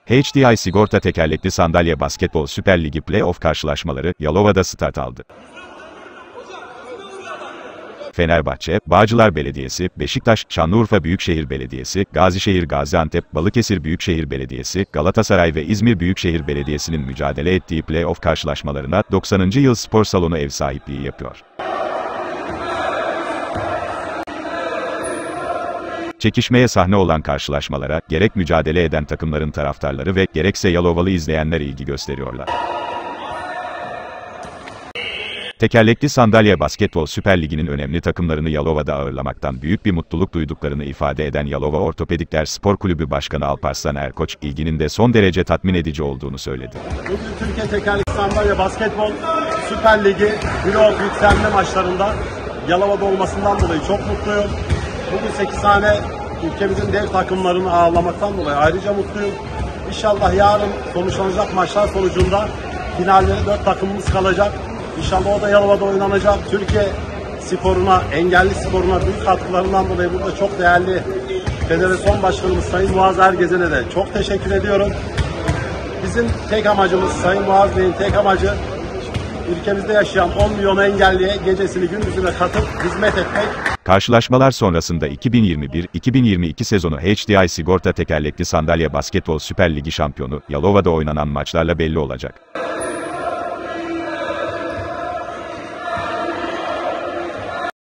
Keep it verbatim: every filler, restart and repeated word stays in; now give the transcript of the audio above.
H D I Sigorta Tekerlekli Sandalye Basketbol Süper Ligi Play-off karşılaşmaları Yalova'da start aldı. Fenerbahçe, Bağcılar Belediyesi, Beşiktaş, Şanlıurfa Büyükşehir Belediyesi, Gazişehir Gaziantep, Balıkesir Büyükşehir Belediyesi, Galatasaray ve İzmir Büyükşehir Belediyesi'nin mücadele ettiği play-off karşılaşmalarına doksanıncı Yıl Spor Salonu ev sahipliği yapıyor. Çekişmeye sahne olan karşılaşmalara, gerek mücadele eden takımların taraftarları ve gerekse Yalovalı izleyenler ilgi gösteriyorlar. Tekerlekli Sandalye Basketbol Süper Ligi'nin önemli takımlarını Yalova'da ağırlamaktan büyük bir mutluluk duyduklarını ifade eden Yalova Ortopedikler Spor Kulübü Başkanı Alparslan Erkoç, ilginin de son derece tatmin edici olduğunu söyledi. Bugün Türkiye Tekerlekli Sandalye Basketbol Süper Ligi Playoff yükselme maçlarında Yalova'da olmasından dolayı çok mutluyum. Bugün sekiz tane ülkemizin dev takımlarını ağırlamaktan dolayı ayrıca mutluyum. İnşallah yarın sonuçlanacak maçlar sonucunda finallere dört takımımız kalacak. İnşallah o da Yalova'da oynanacak. Türkiye sporuna, engelli sporuna büyük katkılarından dolayı burada çok değerli Federasyon Başkanımız Sayın Muaz Ergezen'e de çok teşekkür ediyorum. Bizim tek amacımız, Sayın Muaz Bey'in tek amacı ülkemizde yaşayan on milyon engelliye gecesini gündüzüne katıp hizmet etmek. Karşılaşmalar sonrasında iki bin yirmi bir iki bin yirmi iki sezonu H D I Sigorta Tekerlekli Sandalye Basketbol Süper Ligi şampiyonu Yalova'da oynanan maçlarla belli olacak.